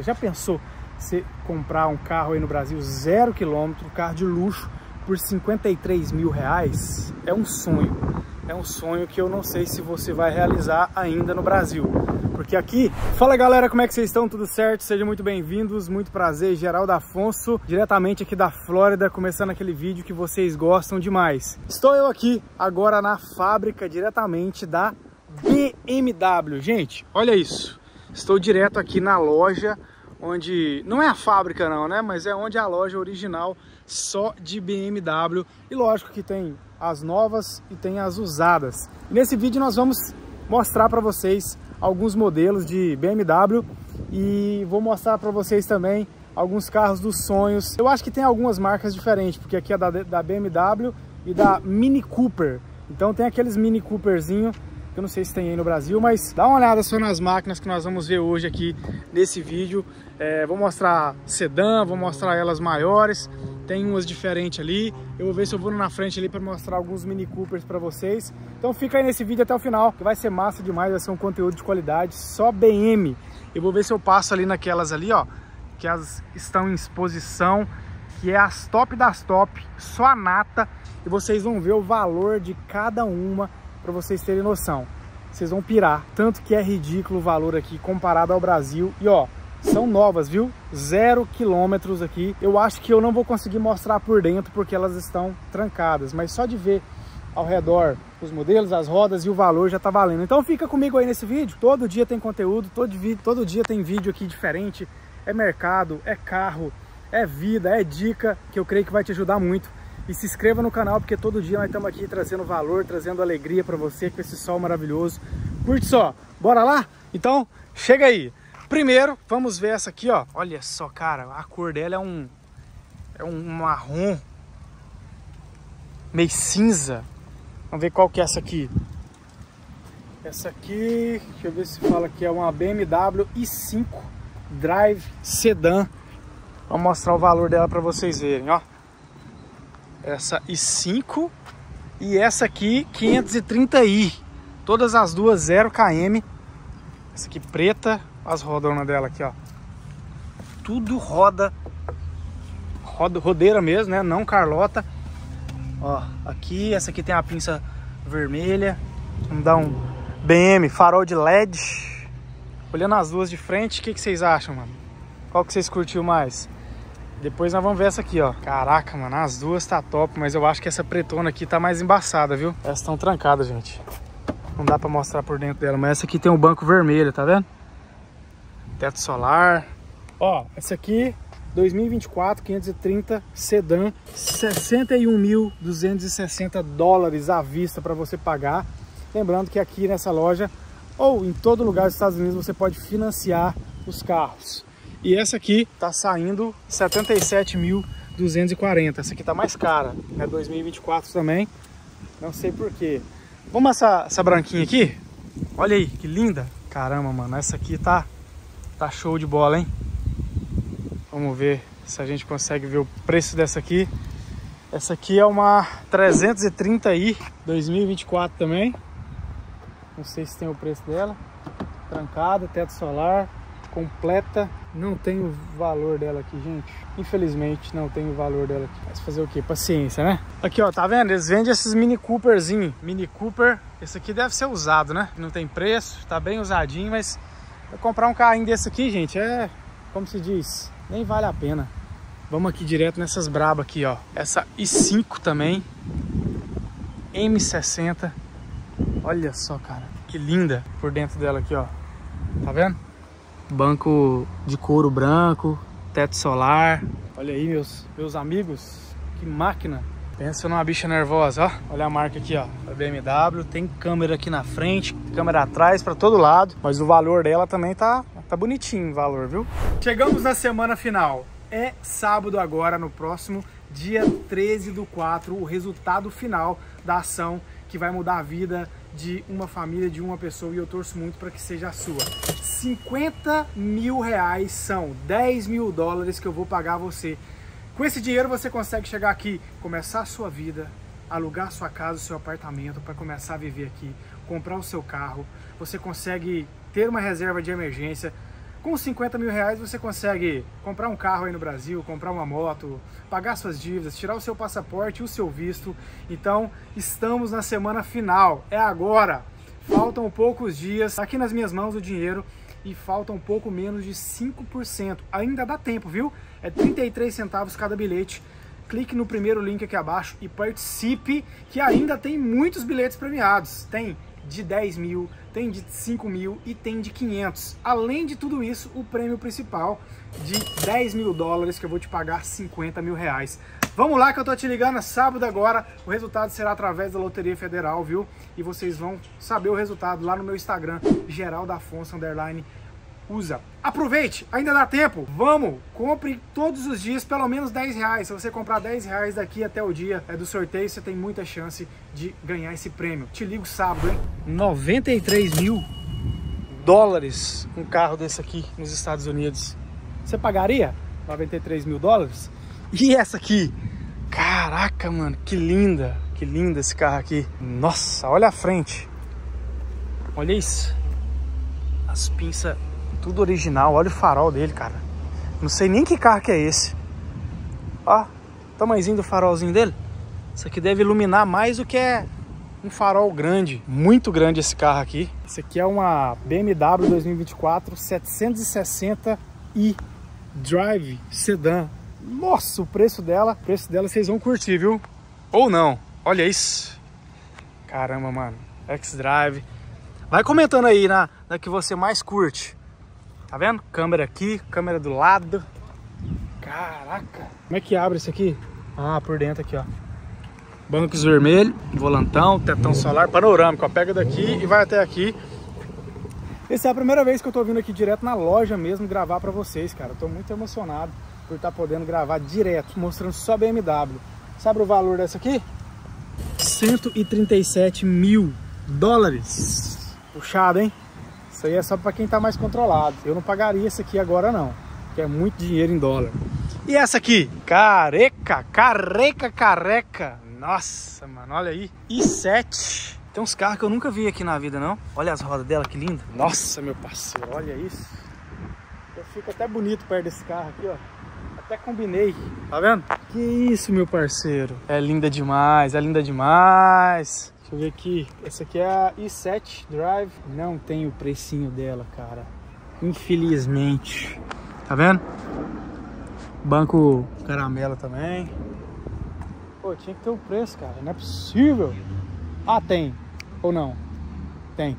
Já pensou você comprar um carro aí no Brasil 0 km, carro de luxo, por 53 mil reais? É um sonho. É um sonho que eu não sei se você vai realizar ainda no Brasil. Porque aqui... Fala galera, como é que vocês estão? Tudo certo? Sejam muito bem-vindos, muito prazer, Geraldo Afonso, diretamente aqui da Flórida, começando aquele vídeo que vocês gostam demais. Estou eu aqui agora na fábrica, diretamente da BMW. Gente, olha isso. Estou direto aqui na loja, onde... Não é a fábrica não, né? Mas é onde é a loja original só de BMW. E lógico que tem as novas e tem as usadas. E nesse vídeo nós vamos mostrar para vocês alguns modelos de BMW e vou mostrar para vocês também alguns carros dos sonhos. Eu acho que tem algumas marcas diferentes, porque aqui é da BMW e da Mini Cooper. Então tem aqueles Mini Cooperzinho, que eu não sei se tem aí no Brasil, mas dá uma olhada só nas máquinas que nós vamos ver hoje aqui nesse vídeo. Vou mostrar sedã, vou mostrar elas maiores, tem umas diferentes ali. Eu vou ver se eu vou na frente ali para mostrar alguns Mini Coopers para vocês. Então fica aí nesse vídeo até o final, que vai ser massa demais, vai ser um conteúdo de qualidade, só BM. Eu vou ver se eu passo ali naquelas ali, ó, que elas estão em exposição, que é as top das top, só a nata, e vocês vão ver o valor de cada uma, para vocês terem noção. Vocês vão pirar, tanto que é ridículo o valor aqui comparado ao Brasil. E ó, são novas, viu? 0 km aqui. Eu acho que eu não vou conseguir mostrar por dentro porque elas estão trancadas, mas só de ver ao redor os modelos, as rodas e o valor já tá valendo. Então fica comigo aí nesse vídeo. Todo dia tem conteúdo, todo dia tem vídeo aqui diferente. É mercado, é carro, é vida, é dica, que eu creio que vai te ajudar muito. E se inscreva no canal, porque todo dia nós estamos aqui trazendo valor, trazendo alegria para você com esse sol maravilhoso. Curte só, bora lá? Então, chega aí. Primeiro, vamos ver essa aqui, ó. Olha só, cara, a cor dela é um marrom meio cinza. Vamos ver qual que é essa aqui. Essa aqui, deixa eu ver se fala que é uma BMW i5 Drive Sedan. Vou mostrar o valor dela para vocês verem, ó. Essa i5 e essa aqui 530i, todas as duas 0 km. Essa aqui preta, as rodonas dela aqui, ó, tudo rodeira mesmo, né, não Carlota. Ó, aqui, essa aqui tem a pinça vermelha. Vamos dar um BM, farol de LED. Olhando as duas de frente, o que vocês acham, mano? Qual que vocês curtiu mais? Depois nós vamos ver essa aqui, ó. Caraca, mano, as duas tá top, mas eu acho que essa pretona aqui tá mais embaçada, viu? Essas estão trancadas, gente. Não dá pra mostrar por dentro dela, mas essa aqui tem um banco vermelho, tá vendo? Teto solar. Ó, essa aqui, 2024, 530 sedã, 61.260 dólares à vista para você pagar. Lembrando que aqui nessa loja, ou em todo lugar dos Estados Unidos, você pode financiar os carros. E essa aqui tá saindo 77.240. Essa aqui tá mais cara. É 2024 também. Não sei porquê. Vamos essa branquinha aqui? Olha aí, que linda. Caramba, mano. Essa aqui tá show de bola, hein? Vamos ver se a gente consegue ver o preço dessa aqui. Essa aqui é uma 330i 2024 também. Não sei se tem o preço dela. Trancada, teto solar, completa. Não tem o valor dela aqui, gente. Infelizmente não tem o valor dela aqui. Mas fazer o quê? Paciência, né? Aqui, ó, tá vendo? Eles vendem esses Mini Cooperzinho. Mini Cooper. Esse aqui deve ser usado, né? Não tem preço, tá bem usadinho, mas pra comprar um carrinho desse aqui, gente, é, como se diz, nem vale a pena. Vamos aqui direto nessas brabas aqui, ó. Essa i5 também. M60. Olha só, cara. Que linda por dentro dela aqui, ó. Tá vendo? Banco de couro branco, teto solar. Olha aí, meus amigos, que máquina. Pensa numa bicha nervosa, ó. Olha a marca aqui, ó, a BMW. Tem câmera aqui na frente, câmera atrás, para todo lado. Mas o valor dela também tá bonitinho o valor, viu? Chegamos na semana final. É sábado agora, no próximo dia 13/4, o resultado final da ação que vai mudar a vida de uma família, de uma pessoa, e eu torço muito para que seja a sua. 50 mil reais são 10 mil dólares que eu vou pagar a você. Com esse dinheiro você consegue chegar aqui, começar a sua vida, alugar sua casa, seu apartamento para começar a viver aqui, comprar o seu carro. Você consegue ter uma reserva de emergência, Com 50 mil reais você consegue comprar um carro aí no Brasil, comprar uma moto, pagar suas dívidas, tirar o seu passaporte e o seu visto. Então, estamos na semana final, é agora. Faltam poucos dias, aqui nas minhas mãos o dinheiro e faltam um pouco menos de 5%. Ainda dá tempo, viu? É 33 centavos cada bilhete. Clique no primeiro link aqui abaixo e participe, que ainda tem muitos bilhetes premiados. Tem de 10 mil, tem de 5 mil e tem de 500. Além de tudo isso, o prêmio principal de 10 mil dólares, que eu vou te pagar 50 mil reais. Vamos lá que eu tô te ligando, é sábado agora, o resultado será através da Loteria Federal, viu? E vocês vão saber o resultado lá no meu Instagram, Geraldafonso_usa. Aproveite, ainda dá tempo, vamos, compre todos os dias pelo menos 10 reais. Se você comprar 10 reais daqui até o dia do sorteio, você tem muita chance de ganhar esse prêmio. Te ligo sábado, hein? 93 mil dólares um carro desse aqui nos Estados Unidos. Você pagaria 93 mil dólares? E essa aqui? Caraca, mano, que linda esse carro aqui. Nossa, olha a frente. Olha isso. As pinças, tudo original. Olha o farol dele, cara. Não sei nem que carro que é esse. Ó, o tamanhozinho do farolzinho dele. Isso aqui deve iluminar mais do que é um farol grande. Muito grande esse carro aqui. Esse aqui é uma BMW 2024 760i Drive Sedan. Nossa, o preço dela vocês vão curtir, viu? Ou não. Olha isso. Caramba, mano. X-Drive. Vai comentando aí na que você mais curte. Tá vendo? Câmera aqui, câmera do lado. Caraca. Como é que abre isso aqui? Ah, por dentro aqui, ó. Bancos vermelho, volantão, tetão solar, panorâmico. Ó, pega daqui e vai até aqui. Essa é a primeira vez que eu tô vindo aqui direto na loja mesmo gravar pra vocês, cara. Eu tô muito emocionado por estar podendo gravar direto, mostrando só BMW. Sabe o valor dessa aqui? 137 mil dólares. Puxado, hein? Isso aí é só para quem tá mais controlado. Eu não pagaria isso aqui agora não, que é muito dinheiro em dólar. E essa aqui? Careca. Nossa, mano, olha aí. i7. Tem uns carros que eu nunca vi aqui na vida, não. Olha as rodas dela, que linda. Nossa, meu parceiro, olha isso. Eu fico até bonito perto desse carro aqui, ó. Até combinei, tá vendo? Que isso, meu parceiro. É linda demais, é linda demais. Deixa eu ver aqui. Essa aqui é a i7 Drive. Não tem o precinho dela, cara. Infelizmente. Tá vendo? Banco caramelo também. Pô, tinha que ter um preço, cara. Não é possível. Ah, tem. Ou não? Tem.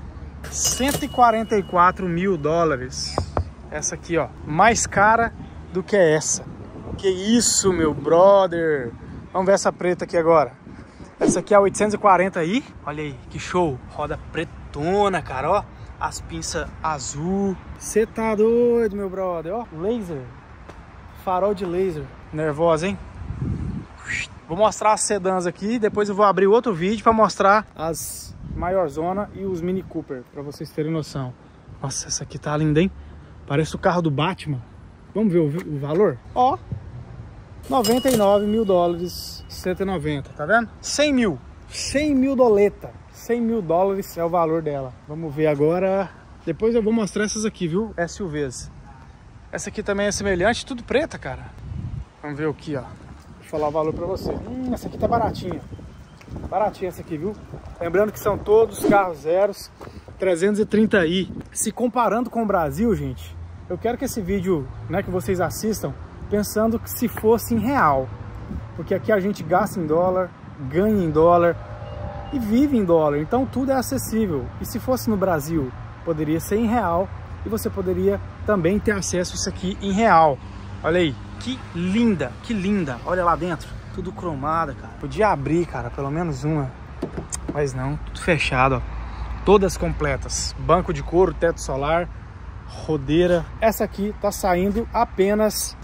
144 mil dólares. Essa aqui, ó. Mais cara do que essa. Que isso, meu brother. Vamos ver essa preta aqui agora. Essa aqui é a 840i. Olha aí, que show. Roda pretona, cara, ó. As pinças azul. Você tá doido, meu brother, ó. Laser. Farol de laser. Nervosa, hein? Vou mostrar as sedãs aqui. Depois eu vou abrir outro vídeo pra mostrar as maior zona e os Mini Cooper, pra vocês terem noção. Nossa, essa aqui tá linda, hein? Parece o carro do Batman. Vamos ver o valor? Ó, 99 mil dólares, 190, tá vendo? 100 mil doleta, 100 mil dólares é o valor dela. Vamos ver agora, depois eu vou mostrar essas aqui, viu? SUVs. Essa aqui também é semelhante, tudo preta, cara. Vamos ver aqui, ó. Vou falar o valor pra você. Essa aqui tá baratinha. Baratinha essa aqui, viu? Lembrando que são todos carros zeros, 330i. Se comparando com o Brasil, gente, eu quero que esse vídeo, né, que vocês assistam pensando que se fosse em real, porque aqui a gente gasta em dólar, ganha em dólar e vive em dólar, então tudo é acessível. E se fosse no Brasil, poderia ser em real e você poderia também ter acesso a isso aqui em real. Olha aí, que linda, olha lá dentro, tudo cromada, cara. Podia abrir, cara, pelo menos uma, mas não, tudo fechado, ó. Todas completas, banco de couro, teto solar, rodeira. Essa aqui tá saindo apenas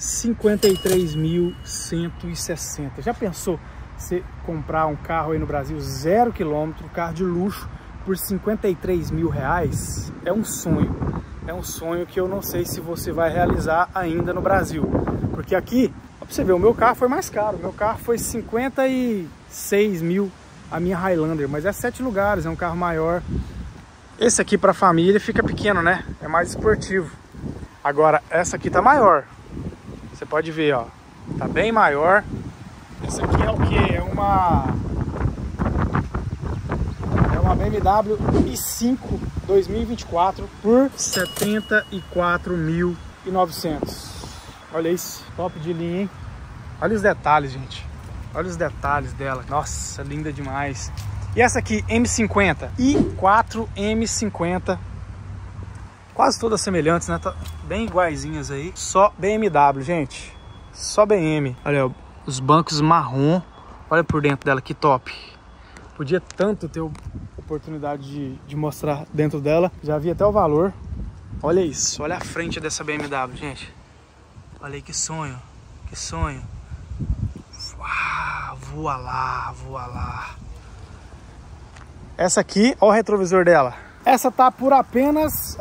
53.160. Já pensou você comprar um carro aí no Brasil 0 km, carro de luxo, por 53 mil reais? É um sonho que eu não sei se você vai realizar ainda no Brasil, porque aqui, ó, pra você ver, o meu carro foi mais caro. O meu carro foi 56 mil, a minha Highlander, mas é 7 lugares, é um carro maior. Esse aqui para família fica pequeno, né? É mais esportivo. Agora, essa aqui tá maior. Você pode ver, ó. Tá bem maior. Essa aqui é o que? É uma BMW i5 2024 por 74.900. Olha isso, top de linha, hein? Olha os detalhes, gente. Olha os detalhes dela. Nossa, linda demais. E essa aqui, M50, i4 M50. Quase todas semelhantes, né? Tá bem iguaizinhas aí. Só BMW, gente. Só BM. Olha, os bancos marrom. Olha por dentro dela, que top. Podia tanto ter oportunidade de mostrar dentro dela. Já vi até o valor. Olha isso. Olha a frente dessa BMW, gente. Olha aí que sonho. Que sonho. Uau, voa lá, voa lá. Essa aqui, olha o retrovisor dela. Essa tá por apenas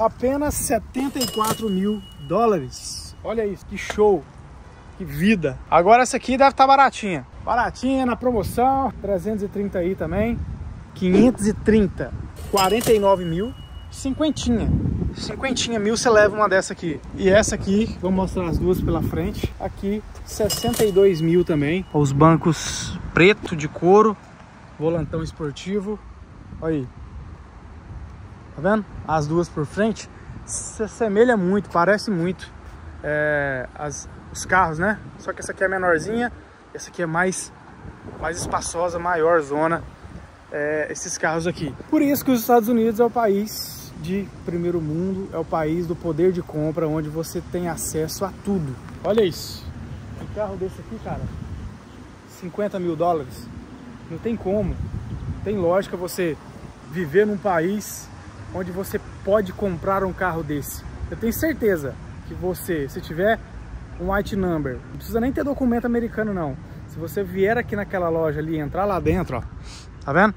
74 mil dólares. Olha isso, que show, que vida. Agora essa aqui deve estar baratinha. Baratinha, na promoção, 330 aí também. 530, 49 mil, cinquentinha mil você leva uma dessa aqui. E essa aqui, vou mostrar as duas pela frente. Aqui, 62 mil também. Os bancos preto de couro, volantão esportivo. Olha aí. Tá vendo? As duas por frente se assemelha muito, parece muito os carros, né? Só que essa aqui é menorzinha, essa aqui é mais espaçosa, maior zona, esses carros aqui. Por isso que os Estados Unidos é o país de primeiro mundo, é o país do poder de compra, onde você tem acesso a tudo. Olha isso, um carro desse aqui, cara, 50 mil dólares, não tem como, tem lógica você viver num país onde você pode comprar um carro desse. Eu tenho certeza que você, se tiver um white number, não precisa nem ter documento americano não. Se você vier aqui naquela loja ali, entrar lá dentro, ó, tá vendo?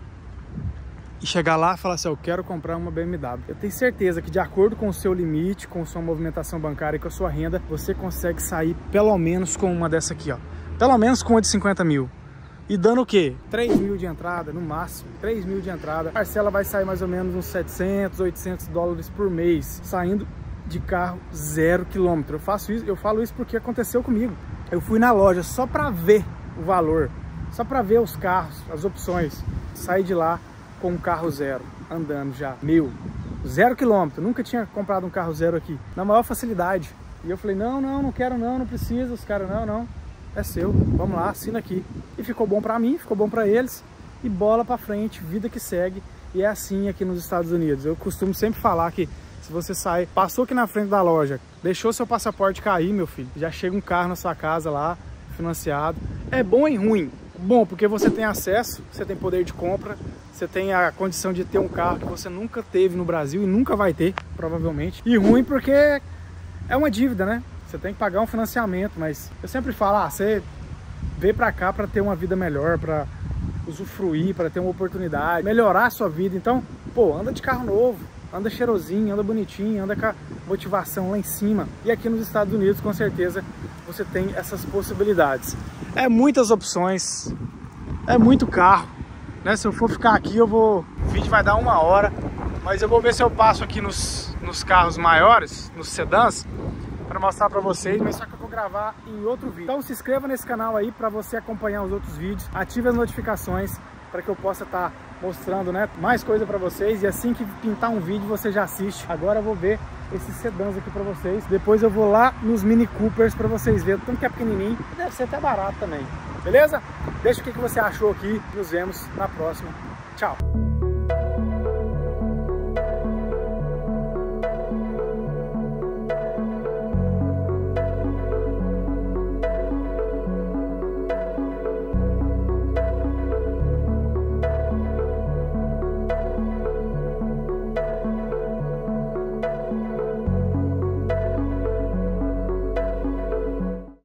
E chegar lá e falar assim, eu quero comprar uma BMW. Eu tenho certeza que de acordo com o seu limite, com sua movimentação bancária e com a sua renda, você consegue sair pelo menos com uma dessa aqui, ó. Pelo menos com uma de 50 mil. E dando o quê? 3 mil de entrada, no máximo. 3 mil de entrada. A parcela vai sair mais ou menos uns 700, 800 dólares por mês. Saindo de carro 0 quilômetro. Eu falo isso porque aconteceu comigo. Eu fui na loja só para ver o valor. Só para ver os carros, as opções. Saí de lá com um carro zero. Andando já. 0 quilômetro. Nunca tinha comprado um carro zero aqui. Na maior facilidade. E eu falei, não quero não precisa. Os caras, não. É seu, vamos lá, assina aqui. E ficou bom pra mim, ficou bom pra eles. E bola pra frente, vida que segue. E é assim aqui nos Estados Unidos. Eu costumo sempre falar que se você sai, passou aqui na frente da loja, deixou seu passaporte cair, meu filho, já chega um carro na sua casa lá, financiado. É bom e ruim. Bom, porque você tem acesso, você tem poder de compra, você tem a condição de ter um carro que você nunca teve no Brasil e nunca vai ter, provavelmente. E ruim porque é uma dívida, né? Você tem que pagar um financiamento, mas eu sempre falo, você veio pra cá pra ter uma vida melhor, pra usufruir, pra ter uma oportunidade, melhorar a sua vida. Então, pô, anda de carro novo, anda cheirosinho, anda bonitinho, anda com a motivação lá em cima. E aqui nos Estados Unidos, com certeza, você tem essas possibilidades. É muitas opções, é muito carro, né? Se eu for ficar aqui, o vídeo vai dar 1 hora, mas eu vou ver se eu passo aqui nos carros maiores, nos sedãs, para mostrar para vocês, mas só que eu vou gravar em outro vídeo. Então se inscreva nesse canal aí para você acompanhar os outros vídeos, ative as notificações para que eu possa estar mostrando, né, mais coisa para vocês, e assim que pintar um vídeo você já assiste. Agora eu vou ver esses sedãs aqui para vocês, depois eu vou lá nos Mini Coopers para vocês verem, tanto que é pequenininho, deve ser até barato também, beleza? Deixa o que você achou aqui, nos vemos na próxima, tchau!